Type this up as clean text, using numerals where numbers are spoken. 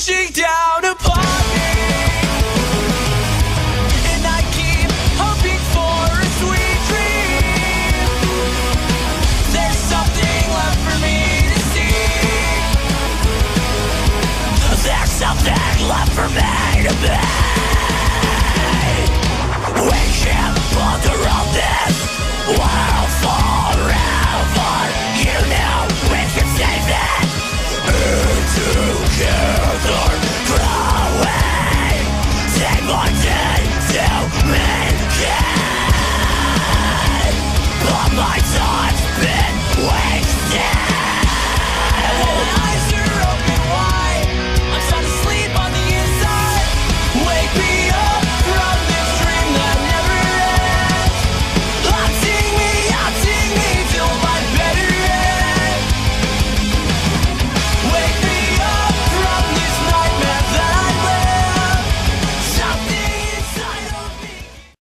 pushing down upon me, and I keep hoping for a sweet dream. There's something left for me to see. There's something left for me to be.